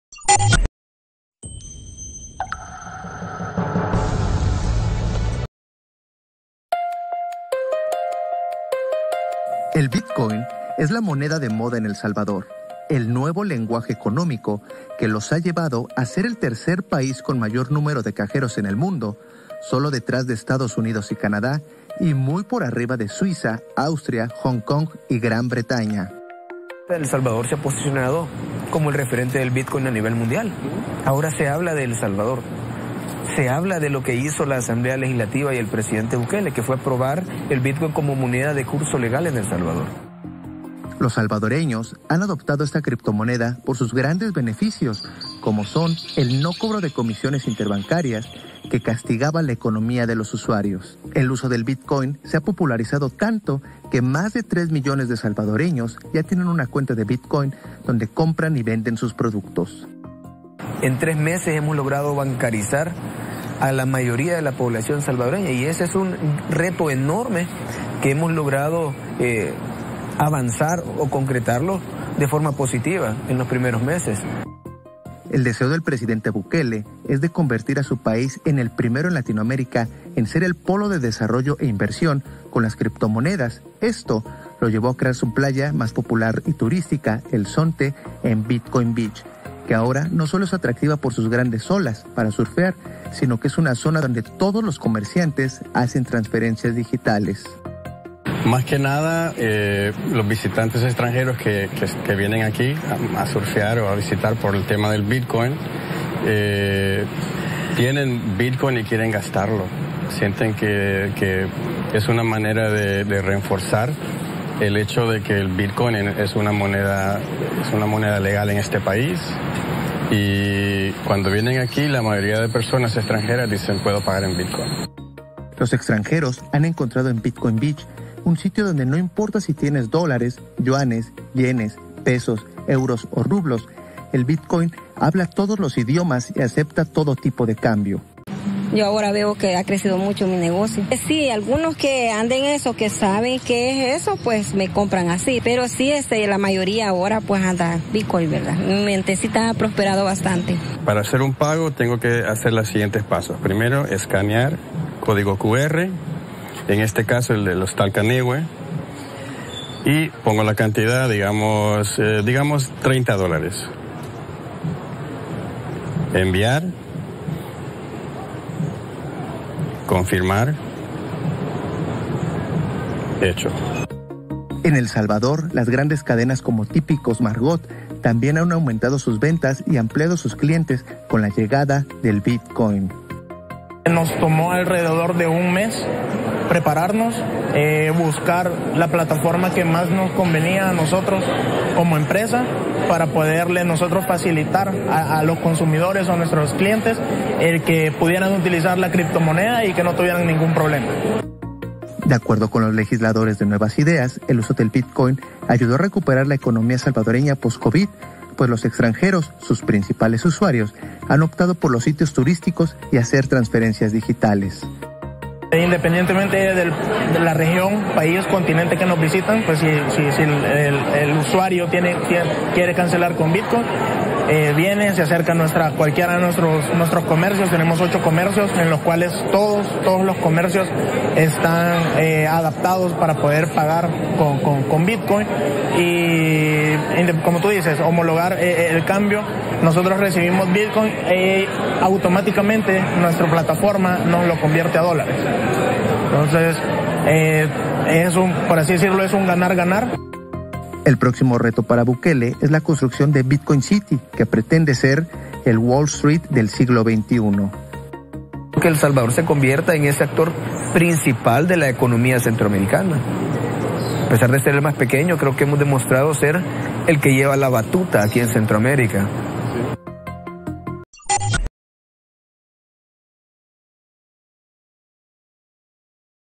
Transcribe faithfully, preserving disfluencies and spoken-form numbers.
El Bitcoin es la moneda de moda en El Salvador, el nuevo lenguaje económico que los ha llevado a ser el tercer país con mayor número de cajeros en el mundo, solo detrás de Estados Unidos y Canadá, y muy por arriba de Suiza, Austria, Hong Kong y Gran Bretaña. El Salvador se ha posicionado como el referente del Bitcoin a nivel mundial. Ahora se habla de El Salvador. Se habla de lo que hizo la Asamblea Legislativa y el presidente Bukele, que fue aprobar el Bitcoin como moneda de curso legal en El Salvador. Los salvadoreños han adoptado esta criptomoneda por sus grandes beneficios, como son el no cobro de comisiones interbancarias, que castigaba la economía de los usuarios. El uso del Bitcoin se ha popularizado tanto que más de tres millones de salvadoreños ya tienen una cuenta de Bitcoin donde compran y venden sus productos. En tres meses hemos logrado bancarizar a la mayoría de la población salvadoreña y ese es un reto enorme que hemos logrado eh, avanzar o concretarlo de forma positiva en los primeros meses. El deseo del presidente Bukele es de convertir a su país en el primero en Latinoamérica en ser el polo de desarrollo e inversión con las criptomonedas. Esto lo llevó a crear su playa más popular y turística, El Zonte, en Bitcoin Beach, que ahora no solo es atractiva por sus grandes olas para surfear, sino que es una zona donde todos los comerciantes hacen transferencias digitales. Más que nada, eh, los visitantes extranjeros que, que, que vienen aquí a, a surfear o a visitar por el tema del Bitcoin, eh, tienen Bitcoin y quieren gastarlo. Sienten que, que es una manera de, de reforzar el hecho de que el Bitcoin es una moneda, es una moneda legal en este país. Y cuando vienen aquí, la mayoría de personas extranjeras dicen, puedo pagar en Bitcoin. Los extranjeros han encontrado en Bitcoin Beach un sitio donde no importa si tienes dólares, yuanes, yenes, pesos, euros o rublos, el Bitcoin habla todos los idiomas y acepta todo tipo de cambio. Yo ahora veo que ha crecido mucho mi negocio. Sí, algunos que anden eso, que saben qué es eso, pues me compran así. Pero sí, este, la mayoría ahora pues anda Bitcoin, ¿verdad? Mi mentecita ha prosperado bastante. Para hacer un pago tengo que hacer los siguientes pasos. Primero, escanear código cu erre, en este caso el de los Talcanehue, y pongo la cantidad, digamos, eh, digamos treinta dólares. Enviar. Confirmar. Hecho. En El Salvador, las grandes cadenas como Típicos, Margot, también han aumentado sus ventas y ampliado sus clientes con la llegada del Bitcoin. Nos tomó alrededor de un mes prepararnos, eh, buscar la plataforma que más nos convenía a nosotros como empresa para poderle nosotros facilitar a, a los consumidores o a nuestros clientes el que pudieran utilizar la criptomoneda y que no tuvieran ningún problema. De acuerdo con los legisladores de Nuevas Ideas, el uso del Bitcoin ayudó a recuperar la economía salvadoreña post-COVID, pues los extranjeros, sus principales usuarios, han optado por los sitios turísticos y hacer transferencias digitales. Independientemente del, de la región, país, continente que nos visitan, pues si, si, si el, el, el usuario tiene, quiere cancelar con Bitcoin, eh, viene, se acerca a nuestra, cualquiera de nuestros, nuestros comercios. Tenemos ocho comercios en los cuales todos, todos los comercios están eh, adaptados para poder pagar con, con, con Bitcoin y, como tú dices, homologar eh, el cambio. Nosotros recibimos Bitcoin y automáticamente nuestra plataforma nos lo convierte a dólares. Entonces, eh, es un, por así decirlo, es un ganar-ganar. El próximo reto para Bukele es la construcción de Bitcoin City, que pretende ser el Wall Street del siglo veintiuno. Que El Salvador se convierta en ese actor principal de la economía centroamericana. A pesar de ser el más pequeño, creo que hemos demostrado ser el que lleva la batuta aquí en Centroamérica.